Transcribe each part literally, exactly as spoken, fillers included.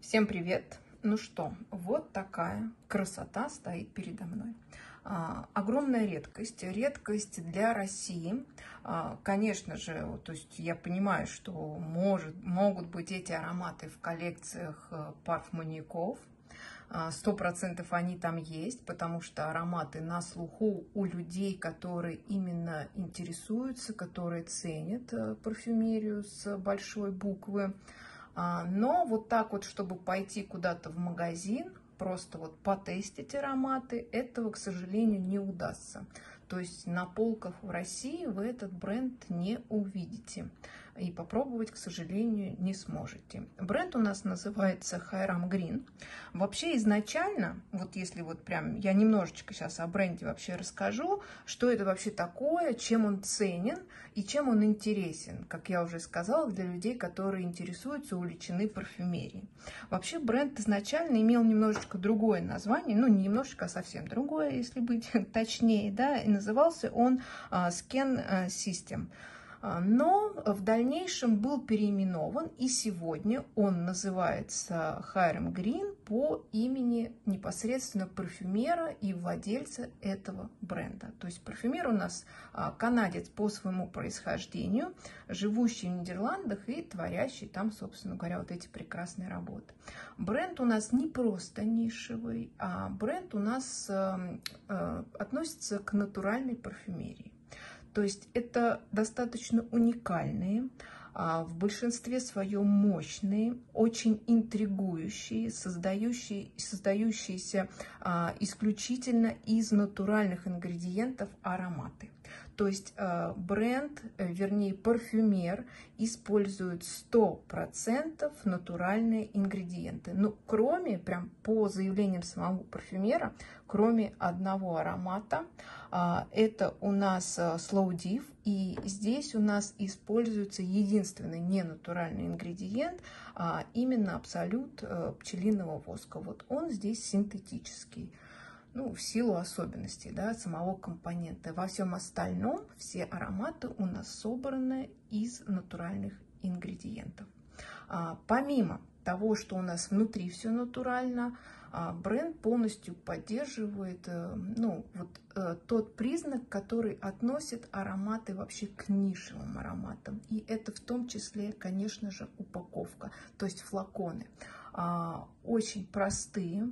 Всем привет! Ну что, вот такая красота стоит передо мной. А, огромная редкость, редкость для России. А, конечно же, то есть я понимаю, что может, могут быть эти ароматы в коллекциях парфманьяков. Сто процентов они там есть, потому что ароматы на слуху у людей, которые именно интересуются, которые ценят парфюмерию с большой буквы. Но вот так вот, чтобы пойти куда-то в магазин, просто вот потестить ароматы, этого, к сожалению, не удастся. То есть на полках в России вы этот бренд не увидите. И попробовать, к сожалению, не сможете. Бренд у нас называется Хайрам Грин. Вообще изначально, вот если вот прям я немножечко сейчас о бренде вообще расскажу, что это вообще такое, чем он ценен и чем он интересен, как я уже сказала, для людей, которые интересуются, увлечены парфюмерией. Вообще бренд изначально имел немножечко другое название, ну не немножечко, а совсем другое, если быть точнее, да, и назывался он Skin System. Но в дальнейшем был переименован, и сегодня он называется Хайрам Грин по имени непосредственно парфюмера и владельца этого бренда. То есть парфюмер у нас канадец по своему происхождению, живущий в Нидерландах и творящий там, собственно говоря, вот эти прекрасные работы. Бренд у нас не просто нишевый, а бренд у нас относится к натуральной парфюмерии. То есть это достаточно уникальные, в большинстве своем мощные, очень интригующие, создающие, создающиеся исключительно из натуральных ингредиентов ароматы. То есть бренд, вернее парфюмер, использует сто процентов натуральные ингредиенты. Ну, кроме, прям по заявлениям самого парфюмера, кроме одного аромата, это у нас Slow Div, и здесь у нас используется единственный ненатуральный ингредиент, а именно абсолют пчелиного воска. Вот он здесь синтетический. Ну, в силу особенностей, да, самого компонента. Во всем остальном все ароматы у нас собраны из натуральных ингредиентов. А, помимо того, что у нас внутри все натурально, а, бренд полностью поддерживает ну, вот, тот признак, который относит ароматы вообще к нишевым ароматам. И это в том числе, конечно же, упаковка, то есть флаконы. А, очень простые.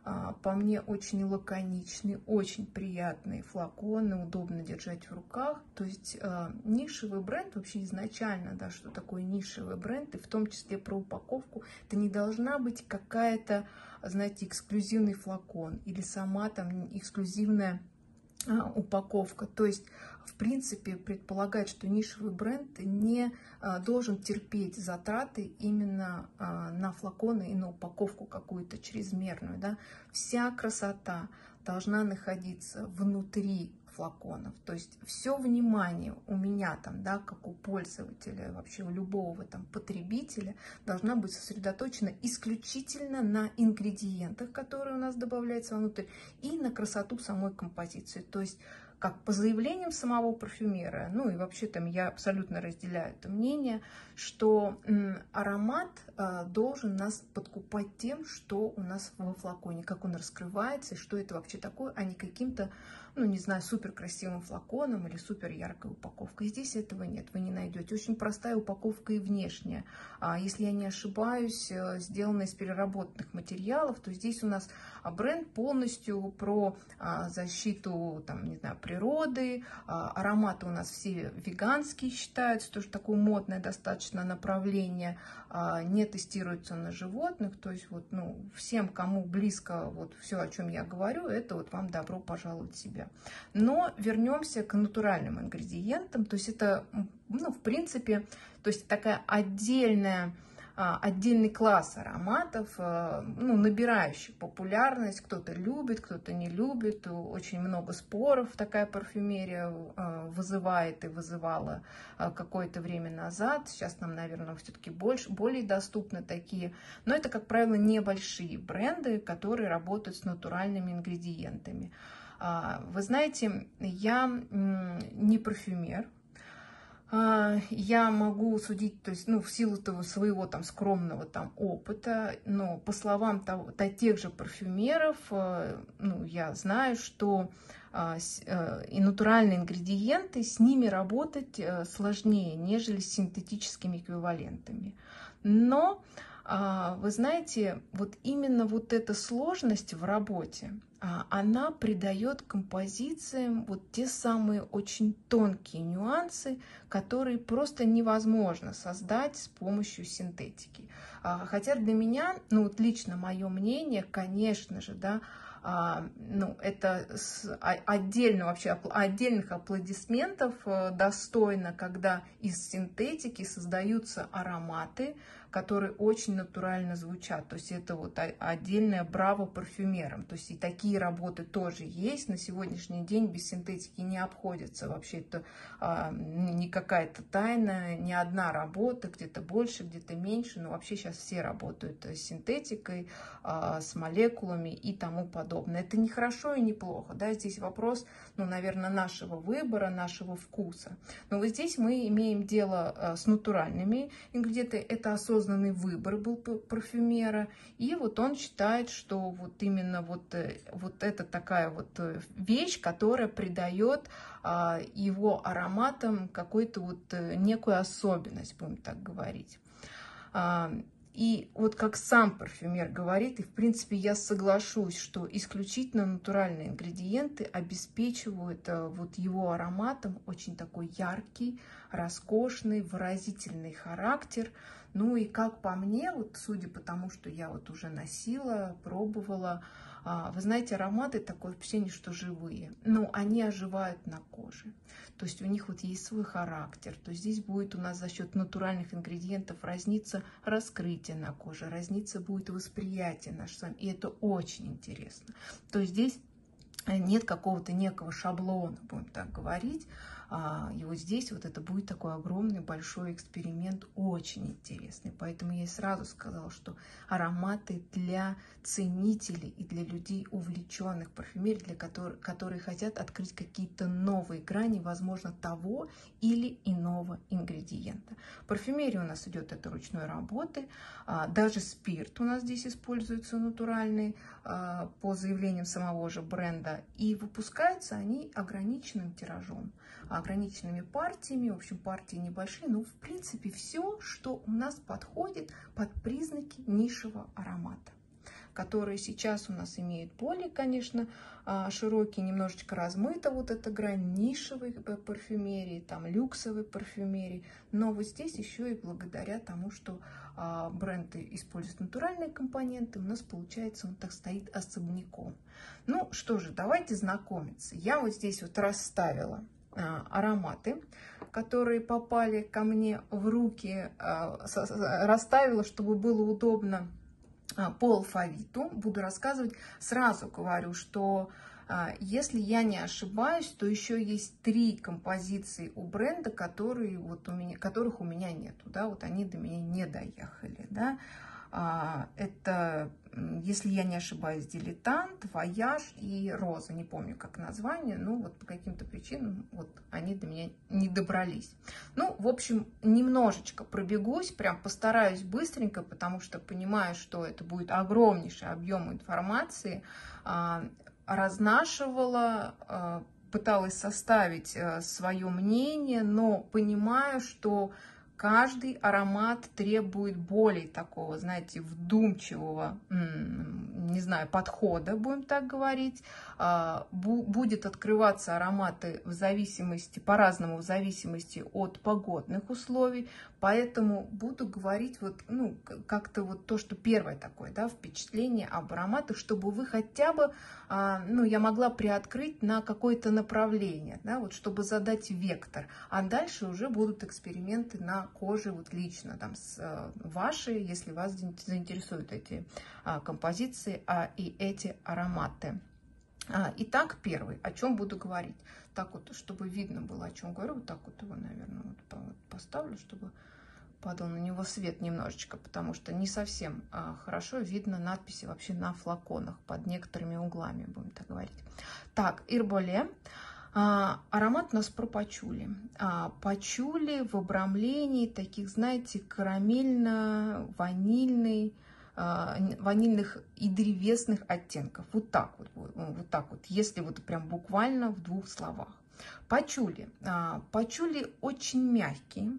По мне очень лаконичный, очень приятный флакон, удобно держать в руках. То есть э, нишевый бренд, вообще изначально, да, что такое нишевый бренд, и в том числе про упаковку, это не должна быть какая-то, знаете, эксклюзивный флакон или сама там эксклюзивная а, упаковка. То есть, в принципе, предполагает, что нишевый бренд не а, должен терпеть затраты именно а, на флаконы и на упаковку какую-то чрезмерную. Да? Вся красота должна находиться внутри флаконов. То есть все внимание у меня там, да, как у пользователя, вообще у любого там потребителя, должна быть сосредоточена исключительно на ингредиентах, которые у нас добавляются внутрь, и на красоту самой композиции. То есть как по заявлениям самого парфюмера, ну и вообще там я абсолютно разделяю это мнение, что м, аромат э, должен нас подкупать тем, что у нас во флаконе, как он раскрывается, и что это вообще такое, а не каким-то, ну не знаю, супер красивым флаконом или супер яркой упаковкой. Здесь этого нет, вы не найдете. Очень простая упаковка и внешняя. А, если я не ошибаюсь, сделана из переработанных материалов, то здесь у нас бренд полностью про а, защиту, там, не знаю, природы. А, ароматы у нас все веганские считаются, тоже такое модное достаточно направление. А, не тестируется на животных. То есть вот, ну, всем, кому близко вот все, о чем я говорю, это вот вам добро пожаловать в себя. Но вернемся к натуральным ингредиентам. То есть это, ну, в принципе, то есть такая отдельная отдельный класс ароматов, ну, набирающий популярность. Кто-то любит, кто-то не любит. Очень много споров такая парфюмерия вызывает и вызывала какое-то время назад. Сейчас нам, наверное, все-таки больше, более доступны такие. Но это, как правило, небольшие бренды, которые работают с натуральными ингредиентами. Вы знаете, я не парфюмер. Я могу судить, то есть, ну, в силу того своего там скромного там опыта, но по словам того, тех же парфюмеров, ну, я знаю, что и натуральные ингредиенты, с ними работать сложнее, нежели с синтетическими эквивалентами. Но, вы знаете, вот именно вот эта сложность в работе, она придает композициям вот те самые очень тонкие нюансы, которые просто невозможно создать с помощью синтетики. Хотя для меня, ну вот лично мое мнение, конечно же, да, ну, это отдельно вообще отдельных аплодисментов достойно, когда из синтетики создаются ароматы, которые очень натурально звучат. То есть это вот отдельное браво парфюмерам. То есть и такие работы тоже есть. На сегодняшний день без синтетики не обходится. Вообще это а, не какая-то тайна, ни одна работа, где-то больше, где-то меньше. Но вообще сейчас все работают с синтетикой, а, с молекулами и тому подобное. Это не хорошо и не плохо. Да? Здесь вопрос, ну, наверное, нашего выбора, нашего вкуса. Но вот здесь мы имеем дело с натуральными ингредиентами. Это осознанно осознанный выбор был парфюмера, и вот он считает, что вот именно вот, вот это такая вот вещь, которая придает а, его ароматам какую-то вот некую особенность, будем так говорить. А, и вот как сам парфюмер говорит, и в принципе я соглашусь, что исключительно натуральные ингредиенты обеспечивают вот его ароматом очень такой яркий, роскошный, выразительный характер. Ну и как по мне, вот судя по тому, что я вот уже носила, пробовала, вы знаете, ароматы такое впечатление, что живые, но они оживают на коже. То есть у них вот есть свой характер. То есть здесь будет у нас за счет натуральных ингредиентов разниться раскрытие на коже, разниться будет восприятие наше с вами. И это очень интересно. То есть здесь нет какого-то некого шаблона, будем так говорить. И вот здесь вот это будет такой огромный большой эксперимент, очень интересный. Поэтому я и сразу сказала, что ароматы для ценителей и для людей, увлеченных парфюмерией, для которых, которые хотят открыть какие-то новые грани, возможно, того или иного ингредиента. Парфюмерия у нас идет это ручной работы, даже спирт у нас здесь используется натуральный по заявлениям самого же бренда, и выпускаются они ограниченным тиражом, ограниченными партиями, в общем, партии небольшие, но в принципе все, что у нас подходит под признаки нишевого аромата, которые сейчас у нас имеют более, конечно, широкий, немножечко размыта вот эта грань нишевой парфюмерии, там люксовой парфюмерии, но вот здесь еще и благодаря тому, что бренды используют натуральные компоненты, у нас получается он так стоит особняком. Ну что же, давайте знакомиться. Я вот здесь вот расставила ароматы, которые попали ко мне в руки, расставила, чтобы было удобно по алфавиту. Буду рассказывать. Сразу говорю, что если я не ошибаюсь, то еще есть три композиции у бренда, которые вот у меня, которых у меня нету, да, вот они до меня не доехали, да. Это, если я не ошибаюсь, Дилетант, Вояж и Роза. Не помню, как название, но вот по каким-то причинам вот они до меня не добрались. Ну, в общем, немножечко пробегусь, прям постараюсь быстренько, потому что понимаю, что это будет огромнейший объем информации. Разнашивала, пыталась составить свое мнение, но понимаю, что каждый аромат требует более такого, знаете, вдумчивого, не знаю, подхода, будем так говорить. Будет открываться ароматы в зависимости, по-разному в зависимости от погодных условий. Поэтому буду говорить вот, ну, как-то вот то, что первое такое, да, впечатление об ароматах, чтобы вы хотя бы, ну, я могла приоткрыть на какое-то направление, да, вот, чтобы задать вектор. А дальше уже будут эксперименты на коже, вот лично, там, с вашей, если вас заинтересуют эти а, композиции а, и эти ароматы. А, итак, первый, о чем буду говорить. Так вот, чтобы видно было, о чем говорю, вот так вот его, наверное, вот поставлю, чтобы падал на него свет немножечко, потому что не совсем а, хорошо видно надписи вообще на флаконах под некоторыми углами, будем так говорить. Так, Herbole. А, аромат у нас про пачули. А, пачули в обрамлении таких, знаете, карамельно-ванильный, а, ванильных и древесных оттенков. Вот так вот, вот так вот, если вот прям буквально в двух словах. Пачули. А, пачули очень мягкие,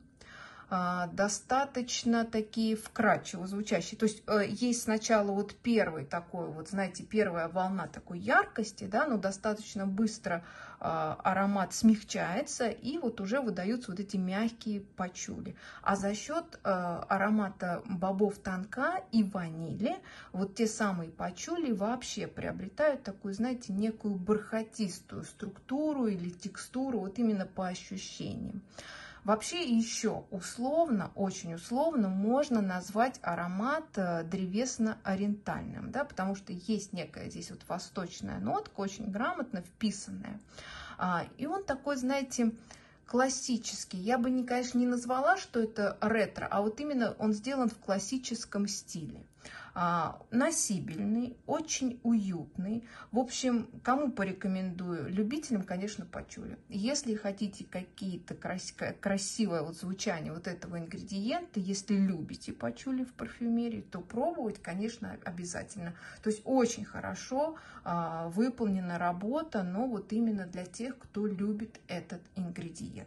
достаточно такие вкрадчиво звучащие. То есть есть сначала вот первый такой, вот знаете, первая волна такой яркости, да, но достаточно быстро аромат смягчается, и вот уже выдаются вот эти мягкие пачули. А за счет аромата бобов тонка и ванили, вот те самые пачули вообще приобретают такую, знаете, некую бархатистую структуру или текстуру, вот именно по ощущениям. Вообще еще условно, очень условно можно назвать аромат древесно-ориентальным, да, потому что есть некая здесь вот восточная нотка, очень грамотно вписанная. И он такой, знаете, классический. Я бы, не, конечно, не назвала, что это ретро, а вот именно он сделан в классическом стиле. А, носибельный, очень уютный. В общем, кому порекомендую? Любителям, конечно, пачули. Если хотите какие-то крас красивое вот звучание вот этого ингредиента, если любите пачули в парфюмерии, то пробовать, конечно, обязательно. То есть очень хорошо а, выполнена работа, но вот именно для тех, кто любит этот ингредиент.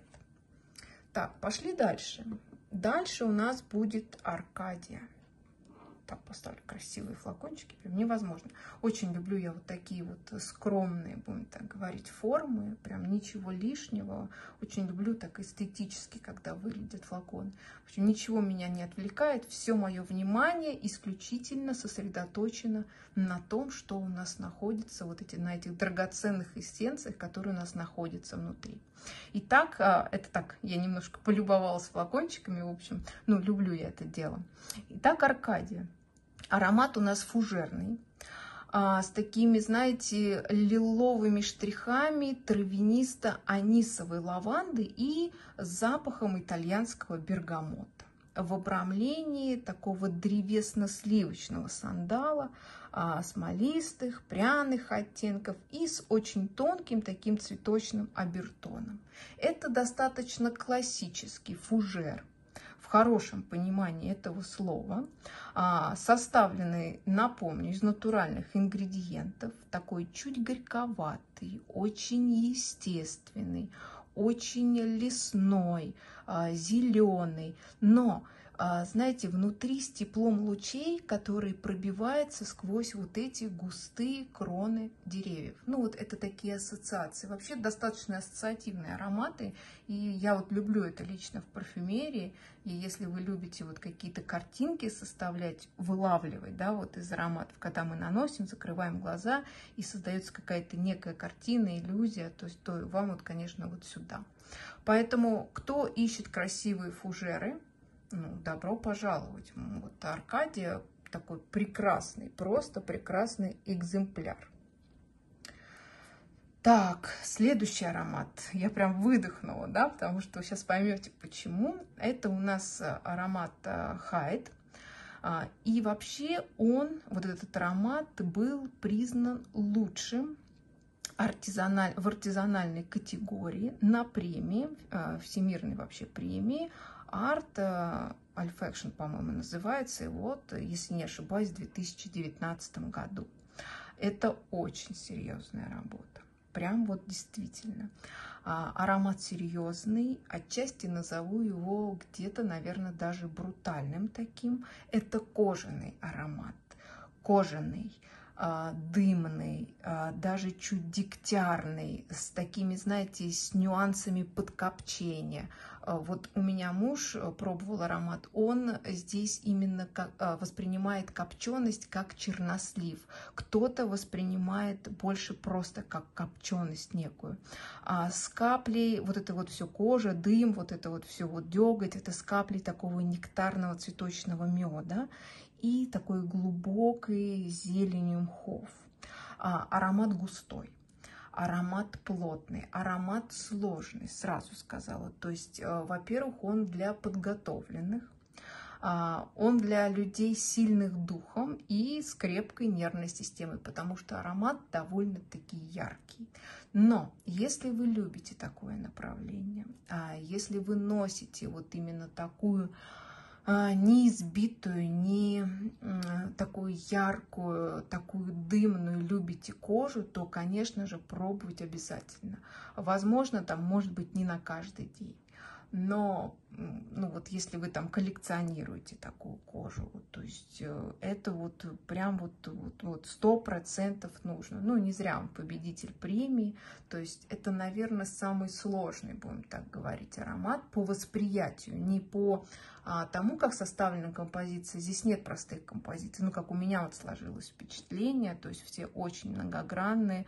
Так, пошли дальше. Дальше у нас будет Аркадия. Так, поставлю красивые флакончики, прям невозможно. Очень люблю я вот такие вот скромные, будем так говорить, формы, прям ничего лишнего. Очень люблю так эстетически, когда выглядят флаконы. В общем, ничего меня не отвлекает, все мое внимание исключительно сосредоточено на том, что у нас находится, вот эти, на этих драгоценных эссенциях, которые у нас находятся внутри. Итак, это так, я немножко полюбовалась флакончиками, в общем, ну, люблю я это дело. Итак, Аркадия. Аромат у нас фужерный, с такими, знаете, лиловыми штрихами травянисто-анисовой лаванды и запахом итальянского бергамота. В обрамлении такого древесно-сливочного сандала, смолистых, пряных оттенков и с очень тонким таким цветочным обертоном. Это достаточно классический фужер, в хорошем понимании этого слова, составленный, напомню, из натуральных ингредиентов, такой чуть горьковатый, очень естественный, очень лесной, зеленый, но, знаете, внутри с теплом лучей, который пробивается сквозь вот эти густые кроны деревьев. Ну вот это такие ассоциации. Вообще достаточно ассоциативные ароматы, и я вот люблю это лично в парфюмерии. И если вы любите вот какие-то картинки составлять, вылавливать, да, вот из ароматов, когда мы наносим, закрываем глаза, и создается какая-то некая картина, иллюзия, то есть то вам вот, конечно, вот сюда. Поэтому, кто ищет красивые фужеры, ну, добро пожаловать. Вот Аркадия такой прекрасный, просто прекрасный экземпляр. Так, следующий аромат. Я прям выдохнула, да, потому что сейчас поймете почему. Это у нас аромат Hyde. И вообще он, вот этот аромат, был признан лучшим артизаналь, в артизанальной категории на премии, всемирной вообще премии. Art Olfaction, по-моему, называется, и вот, если не ошибаюсь, в две тысячи девятнадцатом году. Это очень серьезная работа, прям вот действительно. А, аромат серьезный, отчасти назову его где-то, наверное, даже брутальным таким. Это кожаный аромат, кожаный, дымный, даже чуть дегтярный, с такими, знаете, с нюансами подкопчения. Вот у меня муж пробовал аромат, он здесь именно воспринимает копченость как чернослив. Кто-то воспринимает больше просто как копченость некую. А с каплей, вот это вот все кожа, дым, вот это вот все вот деготь, это с каплей такого нектарного цветочного меда и такой глубокой зеленью мхов. А, аромат густой, аромат плотный, аромат сложный, сразу сказала. То есть, во-первых, он для подготовленных. Он для людей сильных духом и с крепкой нервной системой, потому что аромат довольно-таки яркий. Но если вы любите такое направление, если вы носите вот именно такую не избитую, не такую яркую, такую дымную любите кожу, то, конечно же, пробовать обязательно. Возможно, там, может быть, не на каждый день. Но, ну вот, если вы там коллекционируете такую кожу, то есть это вот прям вот вот вот сто процентов нужно. Ну, не зря он победитель премии. То есть это, наверное, самый сложный, будем так говорить, аромат по восприятию, не по а, тому, как составлена композиция. Здесь нет простых композиций. Ну, как у меня вот сложилось впечатление, то есть все очень многогранные,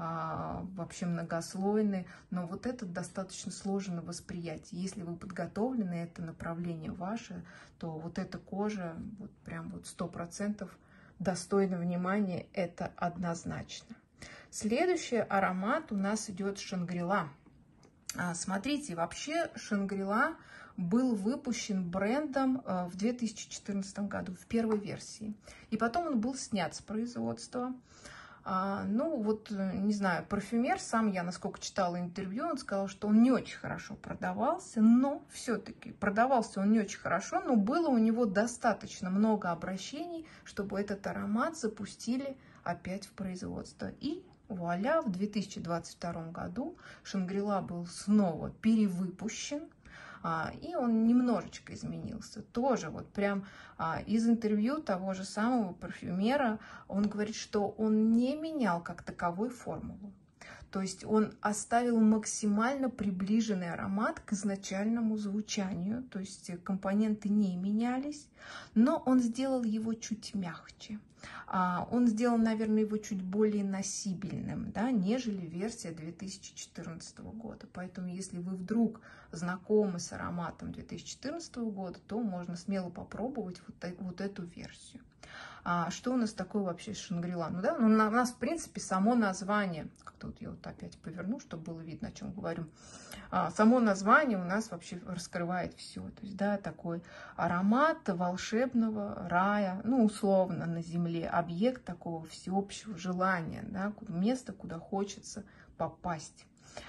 вообще многослойный, но вот это достаточно сложно восприять. Если вы подготовлены, это направление ваше, то вот эта кожа вот прям вот сто процентов достойна внимания, это однозначно. Следующий аромат у нас идет Шангри-Ла. Смотрите, вообще Шангри-Ла был выпущен брендом в две тысячи четырнадцатом году в первой версии, и потом он был снят с производства. А, ну, вот, не знаю, парфюмер, сам я, насколько читала интервью, он сказал, что он не очень хорошо продавался, но все-таки продавался он не очень хорошо, но было у него достаточно много обращений, чтобы этот аромат запустили опять в производство. И вуаля, в две тысячи двадцать втором году Шангри-Ла был снова перевыпущен. И он немножечко изменился. Тоже вот прям а, из интервью того же самого парфюмера он говорит, что он не менял как таковой формулу. То есть он оставил максимально приближенный аромат к изначальному звучанию. То есть компоненты не менялись, но он сделал его чуть мягче. Он сделал, наверное, его чуть более носибельным, да, нежели версия две тысячи четырнадцатого года. Поэтому, если вы вдруг знакомы с ароматом две тысячи четырнадцатого года, то можно смело попробовать вот, вот эту версию. А что у нас такое вообще Шангри-Ла? Ну, да, ну, у нас, в принципе, само название, как-то вот я вот опять поверну, чтобы было видно, о чем говорю. А, само название у нас вообще раскрывает все. То есть, да, такой аромат волшебного рая, ну, условно, на земле, объект такого всеобщего желания, да, место, куда хочется попасть.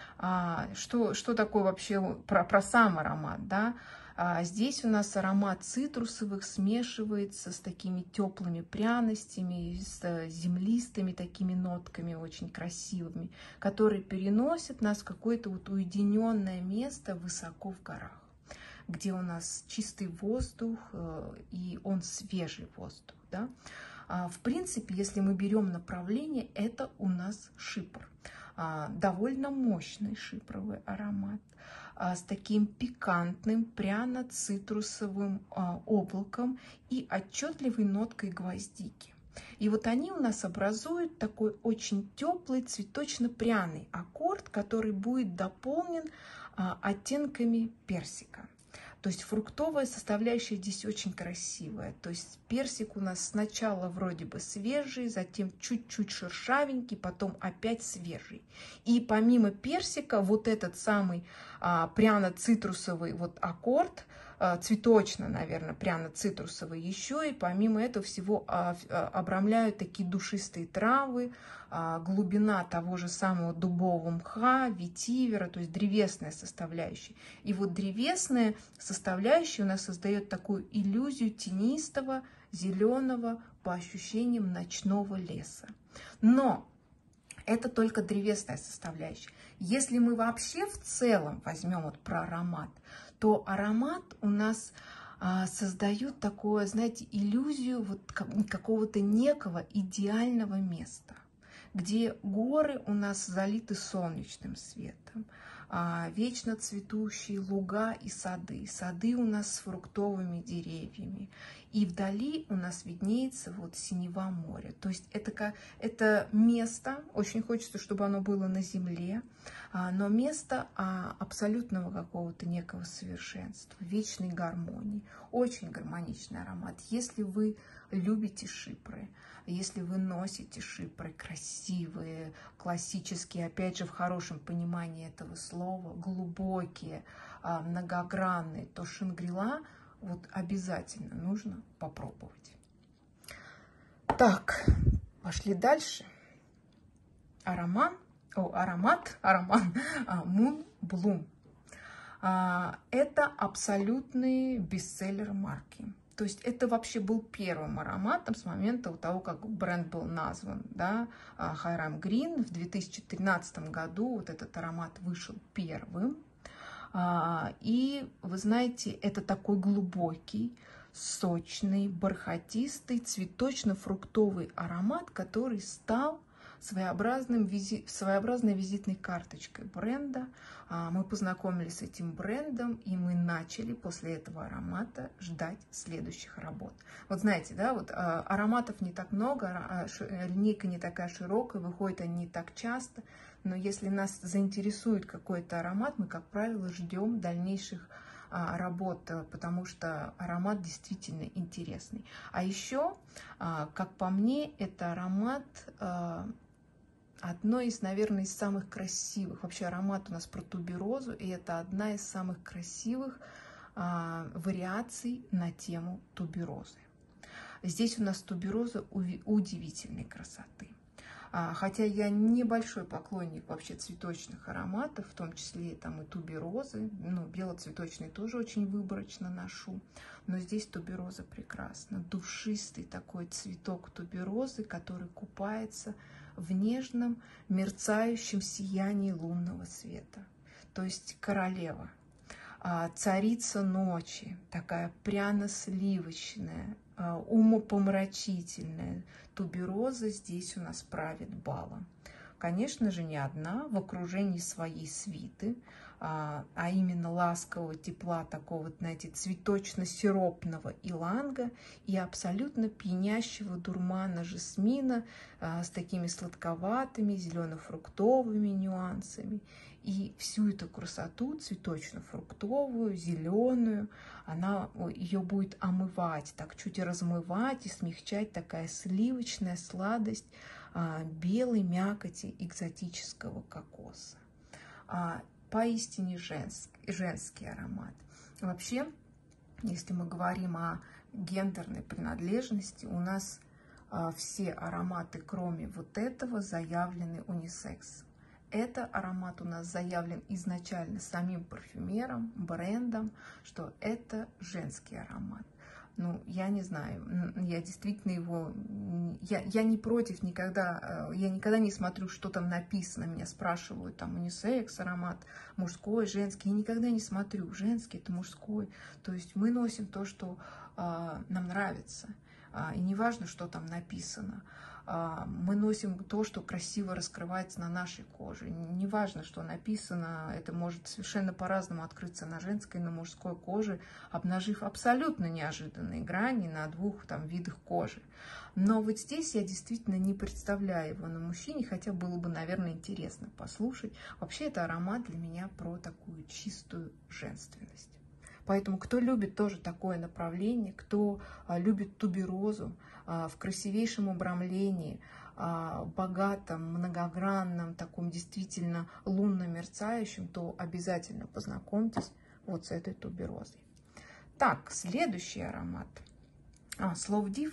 А, что, что такое вообще про, про сам аромат, да? А здесь у нас аромат цитрусовых смешивается с такими теплыми пряностями, с землистыми такими нотками очень красивыми, которые переносят нас в какое-то вот уединенное место высоко в горах, где у нас чистый воздух и он свежий воздух. Да? В принципе, если мы берем направление, это у нас шипр. Довольно мощный шипровый аромат с таким пикантным пряно-цитрусовым облаком и отчетливой ноткой гвоздики. И вот они у нас образуют такой очень теплый цветочно-пряный аккорд, который будет дополнен оттенками персика. То есть фруктовая составляющая здесь очень красивая. То есть персик у нас сначала вроде бы свежий, затем чуть-чуть шершавенький, потом опять свежий. И помимо персика вот этот самый а, пряно-цитрусовый вот аккорд, а, цветочно, наверное, пряно-цитрусовый еще, и помимо этого всего а, а, обрамляют такие душистые травы, а, глубина того же самого дубового мха, ветивера, то есть древесная составляющая. И вот древесная составляющая у нас создает такую иллюзию тенистого, зеленого, по ощущениям ночного леса. Но это только древесная составляющая. Если мы вообще в целом возьмем вот про аромат, то аромат у нас а, создает такое, знаете, иллюзию вот какого-то некого идеального места, где горы у нас залиты солнечным светом, а, вечно цветущие луга и сады. Сады у нас с фруктовыми деревьями. И вдали у нас виднеется вот синева моря. То есть это, это место, очень хочется, чтобы оно было на земле, а, но место а, абсолютного какого-то некого совершенства, вечной гармонии. Очень гармоничный аромат. Если вы любите шипры, если вы носите шипры красивые, классические, опять же, в хорошем понимании этого слова, глубокие, многогранные, то Шангри-Ла Вот обязательно нужно попробовать. Так, пошли дальше. Аромат, о, аромат, аромат Moon Bloom. Это абсолютный бестселлер марки. То есть это вообще был первым ароматом с момента того, как бренд был назван, да, Хайрам Грин. В две тысячи тринадцатом году вот этот аромат вышел первым. И вы знаете, это такой глубокий, сочный, бархатистый, цветочно-фруктовый аромат, который стал своеобразным визи... своеобразной визитной карточкой бренда. Мы познакомились с этим брендом, и мы начали после этого аромата ждать следующих работ. Вот знаете, да, вот ароматов не так много, линейка не такая широкая, выходят они не так часто, но если нас заинтересует какой-то аромат, мы, как правило, ждем дальнейших работ, потому что аромат действительно интересный. А еще, как по мне, это аромат одной из, наверное, из самых красивых. Вообще аромат у нас про туберозу, и это одна из самых красивых а, вариаций на тему туберозы. Здесь у нас тубероза удивительной красоты. А, хотя я небольшой поклонник вообще цветочных ароматов, в том числе там и туберозы. Ну, белоцветочные тоже очень выборочно ношу. Но здесь тубероза прекрасна. Душистый такой цветок туберозы, который купается в нежном, мерцающем сиянии лунного света. То есть королева, царица ночи, такая пряно-сливочная, умопомрачительная. Тубероза здесь у нас правит балом. Конечно же, не одна, в окружении своей свиты, а, а именно ласкового тепла, такого, знаете, цветочно-сиропного иланга и абсолютно пьянящего дурмана жасмина а, с такими сладковатыми зелено-фруктовыми нюансами. И всю эту красоту цветочно-фруктовую, зеленую, она, ее будет омывать, так чуть размывать и смягчать такая сливочная сладость а, белой мякоти экзотического кокоса. А, поистине женский, женский аромат. Вообще, если мы говорим о гендерной принадлежности, у нас а, все ароматы, кроме вот этого, заявлены унисекс. Это аромат у нас заявлен изначально самим парфюмером, брендом, что это женский аромат. Ну, я не знаю, я действительно его, я, я не против никогда, я никогда не смотрю, что там написано, меня спрашивают, там, унисекс, аромат, мужской, женский, я никогда не смотрю, женский это мужской, то есть мы носим то, что а, нам нравится, а, и не важно, что там написано. Мы носим то, что красиво раскрывается на нашей коже. Неважно, что написано, это может совершенно по-разному открыться на женской и на мужской коже, обнажив абсолютно неожиданные грани на двух там видах кожи. Но вот здесь я действительно не представляю его на мужчине, хотя было бы, наверное, интересно послушать. Вообще это аромат для меня про такую чистую женственность. Поэтому кто любит тоже такое направление, кто а, любит туберозу а, в красивейшем обрамлении, а, богатом, многогранном, таком действительно лунно-мерцающем, то обязательно познакомьтесь вот с этой туберозой. Так, следующий аромат. А, Slow Div.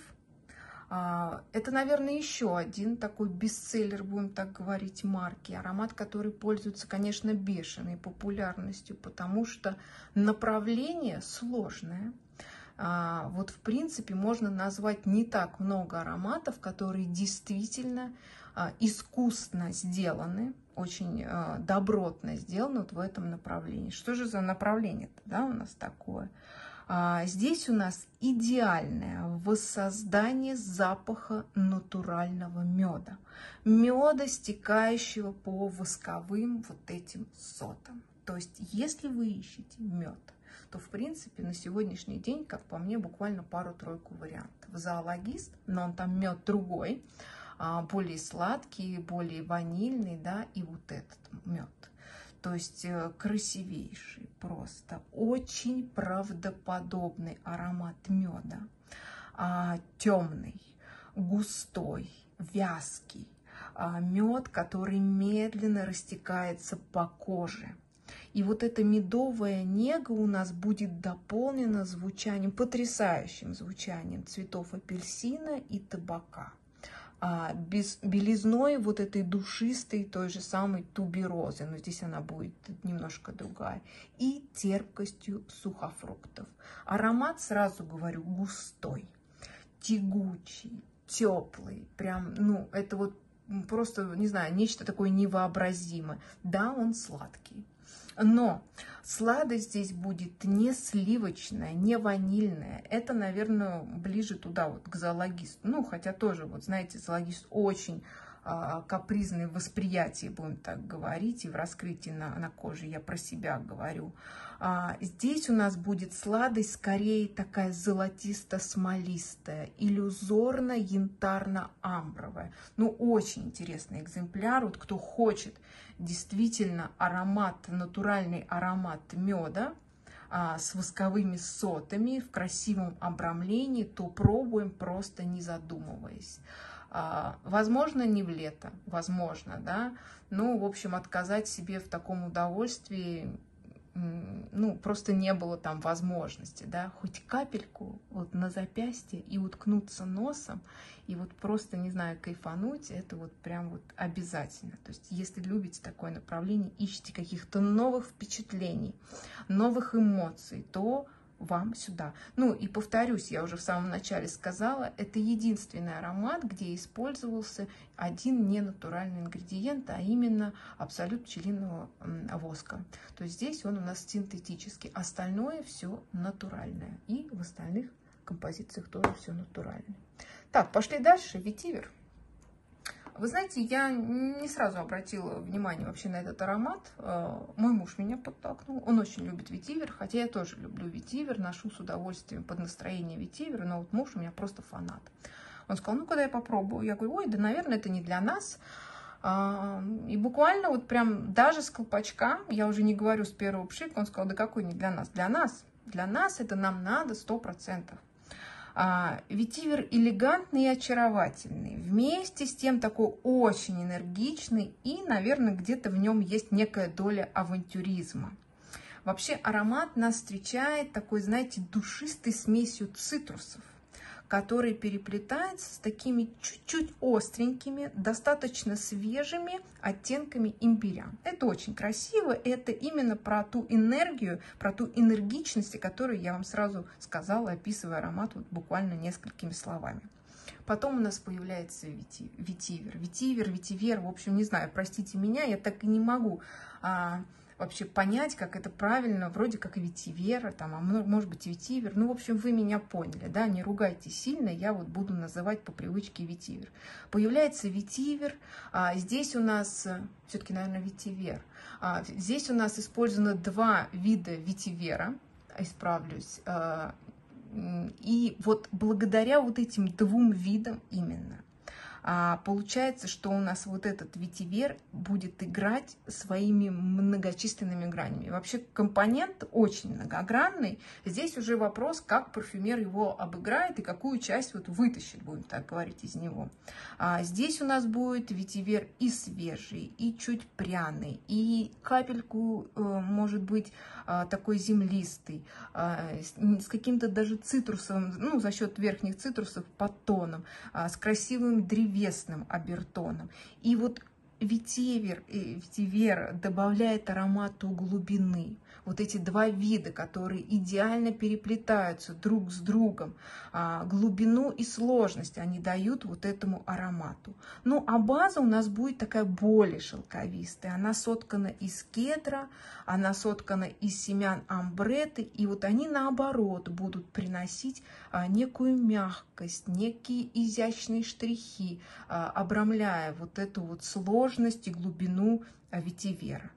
Это, наверное, еще один такой бестселлер, будем так говорить, марки. Аромат, который пользуется, конечно, бешеной популярностью, потому что направление сложное. Вот, в принципе, можно назвать не так много ароматов, которые действительно искусно сделаны, очень добротно сделаны вот в этом направлении. Что же за направление-то, да, у нас такое? Здесь у нас идеальное воссоздание запаха натурального меда. Меда, стекающего по восковым вот этим сотам. То есть, если вы ищете мед, то, в принципе, на сегодняшний день, как по мне, буквально пару-тройку вариантов. Зоологист, но он там мед другой, более сладкий, более ванильный, да, и вот этот мед. То есть красивейший, просто очень правдоподобный аромат меда, а, темный, густой, вязкий, а, мед, который медленно растекается по коже. И вот эта медовая нега у нас будет дополнена звучанием, потрясающим звучанием цветов апельсина и табака. А, без, белизной вот этой душистой, той же самой туберозы, но здесь она будет немножко другая, и терпкостью сухофруктов. Аромат, сразу говорю, густой, тягучий, теплый, прям, ну, это вот просто, не знаю, нечто такое невообразимое. Да, он сладкий. Но сладость здесь будет не сливочная, не ванильная. Это, наверное, ближе туда, вот к зоологисту. Ну, хотя тоже, вот знаете, зоологист очень а, капризный в восприятии, будем так говорить, и в раскрытии на, на коже, я про себя говорю. А, здесь у нас будет сладость скорее такая золотисто-смолистая, иллюзорно-янтарно-амбровая. Ну, очень интересный экземпляр. Вот кто хочет действительно аромат, натуральный аромат меда а, с восковыми сотами в красивом обрамлении, то пробуем просто не задумываясь. А, возможно, не в лето, возможно, да, ну, в общем, отказать себе в таком удовольствии, ну, просто не было там возможности, да, хоть капельку вот на запястье и уткнуться носом, и вот просто, не знаю, кайфануть, это вот прям вот обязательно. То есть, если любите такое направление, ищите каких-то новых впечатлений, новых эмоций, то вам сюда. Ну и повторюсь, я уже в самом начале сказала, это единственный аромат, где использовался один ненатуральный ингредиент, а именно абсолют пчелиного воска. То есть здесь он у нас синтетический, остальное все натуральное. И в остальных композициях тоже все натуральное. Так, пошли дальше. Ветивер. Вы знаете, я не сразу обратила внимание вообще на этот аромат. Мой муж меня подтолкнул. Он очень любит ветивер, хотя я тоже люблю ветивер, ношу с удовольствием под настроение ветивера, но вот муж у меня просто фанат. Он сказал, ну, когда я попробую. Я говорю, ой, да, наверное, это не для нас. И буквально вот прям даже с колпачка, я уже не говорю с первого пшика, он сказал, да какой не для нас? Для нас. Для нас это нам надо сто процентов. А, ветивер элегантный и очаровательный, вместе с тем такой очень энергичный, и, наверное, где-то в нем есть некая доля авантюризма. Вообще аромат нас встречает такой, знаете, душистой смесью цитрусов, который переплетается с такими чуть-чуть остренькими, достаточно свежими оттенками имбиря. Это очень красиво, это именно про ту энергию, про ту энергичность, которую я вам сразу сказала, описывая аромат вот буквально несколькими словами. Потом у нас появляется ветивер. Ветивер, ветивер, в общем, не знаю, простите меня, я так и не могу а, вообще понять, как это правильно, вроде как ветивера, там, а может быть ветивер. Ну, в общем, вы меня поняли, да, не ругайте сильно, я вот буду называть по привычке ветивер. Появляется ветивер, а, здесь у нас, все-таки, наверное, ветивер, а, здесь у нас использовано два вида ветивера, исправлюсь, а, и вот благодаря вот этим двум видам именно, а, получается, что у нас вот этот ветивер будет играть своими многочисленными гранями. Вообще компонент очень многогранный. Здесь уже вопрос, как парфюмер его обыграет и какую часть вот вытащит, будем так говорить, из него. А, здесь у нас будет ветивер и свежий, и чуть пряный, и капельку, э, может быть, э, такой землистый, э, с, с каким-то даже цитрусовым, ну, за счет верхних цитрусов подтоном, э, с красивым древесным, весным обертоном. И вот ветивер, ветивер добавляет аромату глубины. Вот эти два вида, которые идеально переплетаются друг с другом, глубину и сложность они дают вот этому аромату. Ну, а база у нас будет такая более шелковистая. Она соткана из кедра, она соткана из семян амбреты, и вот они наоборот будут приносить некую мягкость, некие изящные штрихи, обрамляя вот эту вот сложность и глубину ветивера.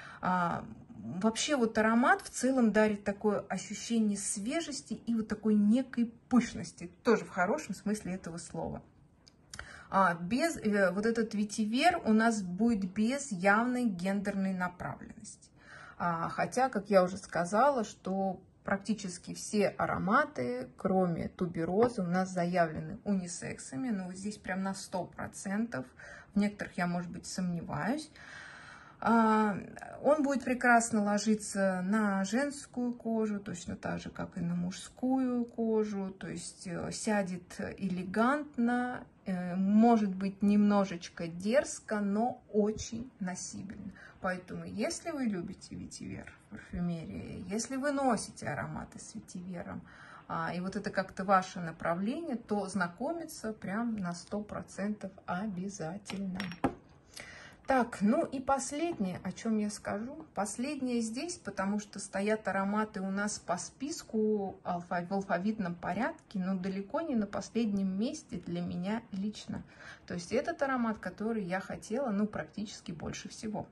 Вообще вот аромат в целом дарит такое ощущение свежести и вот такой некой пышности, тоже в хорошем смысле этого слова. А без, э, вот этот ветивер у нас будет без явной гендерной направленности. А, хотя, как я уже сказала, что практически все ароматы, кроме туберозы, у нас заявлены унисексами, но вот здесь прям на сто процентов. В некоторых я, может быть, сомневаюсь. Он будет прекрасно ложиться на женскую кожу, точно так же, как и на мужскую кожу. То есть сядет элегантно, может быть немножечко дерзко, но очень носибельно. Поэтому, если вы любите ветивер в парфюмерии, если вы носите ароматы с ветивером, и вот это как-то ваше направление, то знакомиться прям на сто процентов обязательно. Так, ну и последнее, о чем я скажу. Последнее здесь, потому что стоят ароматы у нас по списку в алфавитном порядке, но далеко не на последнем месте для меня лично. То есть этот аромат, который я хотела, ну, практически больше всего.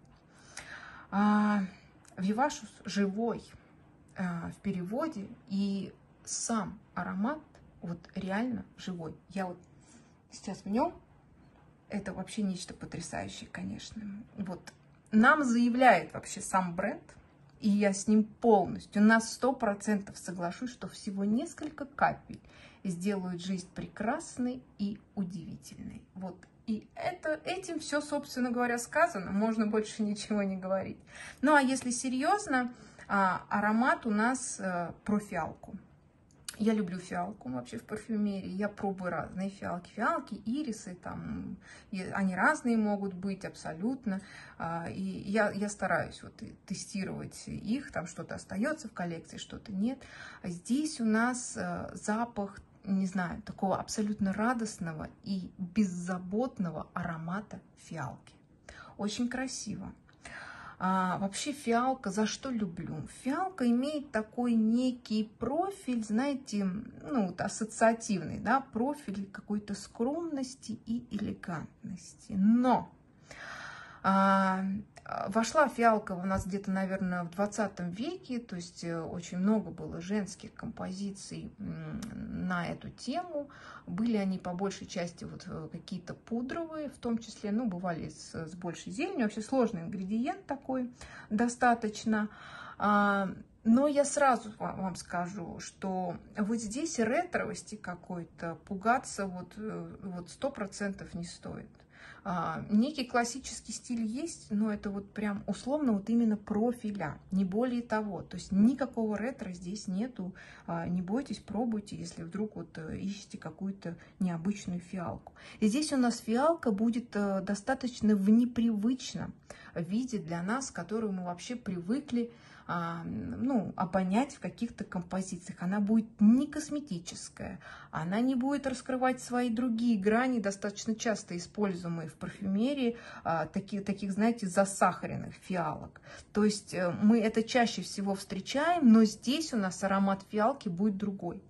Вивашус живой в переводе, и сам аромат вот реально живой. Я вот сейчас в нем. Это вообще нечто потрясающее, конечно. Вот нам заявляет вообще сам бренд, и я с ним полностью на сто процентов соглашусь, что всего несколько капель сделают жизнь прекрасной и удивительной. Вот. И это, этим все, собственно говоря, сказано. Можно больше ничего не говорить. Ну, а если серьезно, аромат у нас про фиалку. Я люблю фиалку вообще в парфюмерии. Я пробую разные фиалки. Фиалки, ирисы, там, они разные могут быть абсолютно. И я, я стараюсь вот тестировать их. Там что-то остается в коллекции, что-то нет. А здесь у нас запах, не знаю, такого абсолютно радостного и беззаботного аромата фиалки. Очень красиво. А, вообще фиалка, за что люблю? Фиалка имеет такой некий профиль, знаете, ну, вот ассоциативный, да, профиль какой-то скромности и элегантности. Но а, вошла фиалка у нас где-то, наверное, в двадцатом веке, то есть очень много было женских композиций на эту тему. Были они по большей части вот какие-то пудровые, в том числе, ну, бывали с, с большей зеленью. Вообще сложный ингредиент такой достаточно. Но я сразу вам скажу, что вот здесь ретровости какой-то пугаться вот, вот сто процентов не стоит. А, некий классический стиль есть, но это вот прям условно вот именно профиля, не более того. То есть никакого ретро здесь нету. А, не бойтесь, пробуйте, если вдруг вот ищете какую-то необычную фиалку. И здесь у нас фиалка будет а, достаточно в непривычном виде для нас, к которому мы вообще привыкли а, ну, обонять в каких-то композициях. Она будет не косметическая, она не будет раскрывать свои другие грани, достаточно часто используемые в парфюмерии, а, таких, таких, знаете, засахаренных фиалок. То есть мы это чаще всего встречаем, но здесь у нас аромат фиалки будет другой.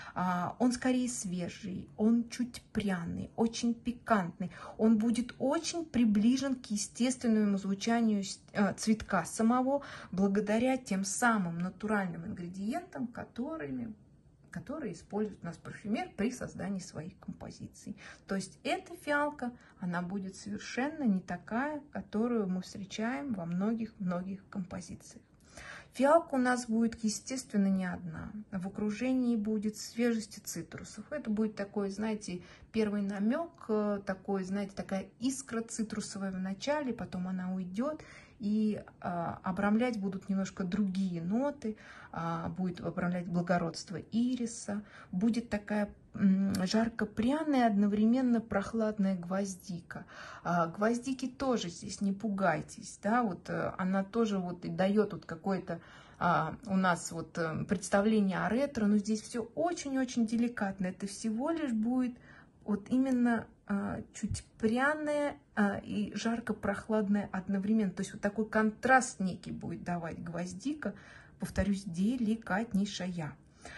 Он скорее свежий, он чуть пряный, очень пикантный. Он будет очень приближен к естественному звучанию цветка самого, благодаря тем самым натуральным ингредиентам, которыми, которые используют у нас парфюмер при создании своих композиций. То есть эта фиалка, она будет совершенно не такая, которую мы встречаем во многих-многих композициях. Фиалка у нас будет, естественно, не одна. В окружении будет свежести цитрусов. Это будет такой, знаете, первый намек, такой, знаете, такая искра цитрусовая в начале, потом она уйдет, и а, обрамлять будут немножко другие ноты, а, будет обрамлять благородство ириса, будет такая жарко-пряная, одновременно прохладная гвоздика. А, гвоздики тоже здесь не пугайтесь, да, вот она тоже вот и дает вот какое-то а, у нас вот представление о ретро, но здесь все очень-очень деликатно. Это всего лишь будет вот именно а, чуть пряное а, и жарко-прохладное одновременно. То есть вот такой контраст некий будет давать гвоздика, повторюсь, деликатнейшая.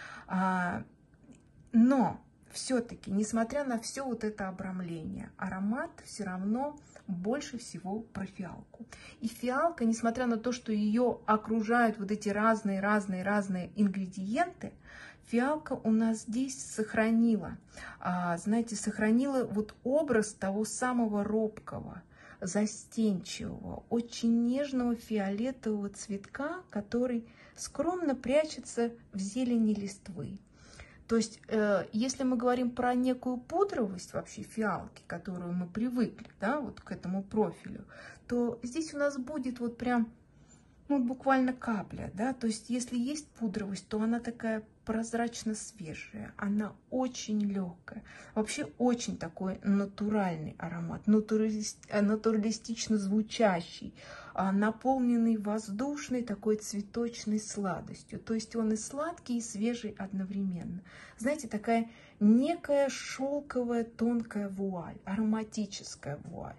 А, но все-таки, несмотря на все вот это обрамление, аромат все равно больше всего про фиалку. И фиалка, несмотря на то, что ее окружают вот эти разные-разные-разные ингредиенты, фиалка у нас здесь сохранила, знаете, сохранила вот образ того самого робкого, застенчивого, очень нежного фиолетового цветка, который скромно прячется в зелени листвы. То есть, э, если мы говорим про некую пудровость вообще фиалки, которую мы привыкли, да, вот к этому профилю, то здесь у нас будет вот прям, ну, буквально капля, да, то есть, если есть пудровость, то она такая прозрачно-свежая, она очень легкая, вообще очень такой натуральный аромат, натуралистично звучащий, наполненный воздушной такой цветочной сладостью, то есть он и сладкий, и свежий одновременно. Знаете, такая некая шелковая тонкая вуаль, ароматическая вуаль,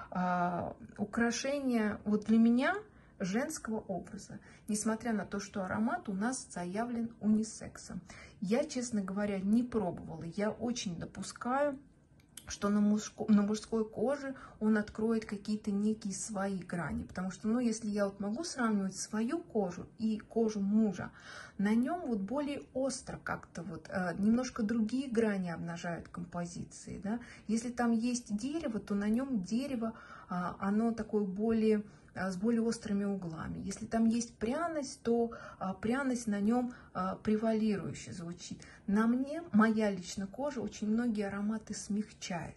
а, украшение вот для меня женского образа, несмотря на то, что аромат у нас заявлен унисексом. Я, честно говоря, не пробовала. Я очень допускаю, что на, мужско, на мужской коже он откроет какие-то некие свои грани. Потому что, ну, если я вот могу сравнивать свою кожу и кожу мужа, на нем вот более остро как-то вот, э, немножко другие грани обнажают композиции, да. Если там есть дерево, то на нем дерево, э, оно такое более... с более острыми углами. Если там есть пряность, то а, пряность на нем а, превалирующе звучит. На мне, моя лично кожа, очень многие ароматы смягчает,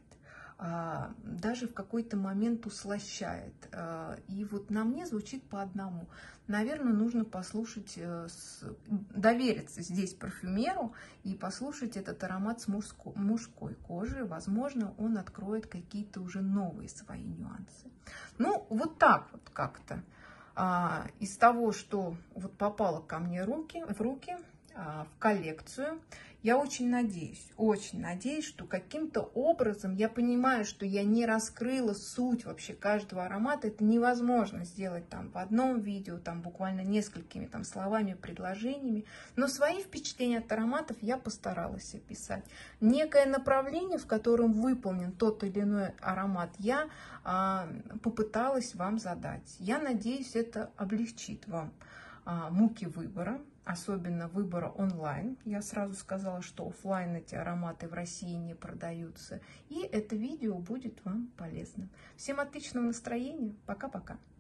а, даже в какой-то момент услощает. А, и вот на мне звучит по одному. Наверное, нужно послушать, с, довериться здесь парфюмеру и послушать этот аромат с мужской, мужской кожи. Возможно, он откроет какие-то уже новые свои нюансы. Ну, вот так вот как-то. А, из того, что вот попало ко мне руки, в руки, а, в коллекцию, я очень надеюсь, очень надеюсь, что каким-то образом, я понимаю, что я не раскрыла суть вообще каждого аромата, это невозможно сделать там в одном видео, там буквально несколькими там словами, предложениями, но свои впечатления от ароматов я постаралась описать. Некое направление, в котором выполнен тот или иной аромат, я а, попыталась вам задать. Я надеюсь, это облегчит вам а, муки выбора, особенно выбора онлайн. Я сразу сказала, что офлайн эти ароматы в России не продаются. И это видео будет вам полезным. Всем отличного настроения. Пока-пока.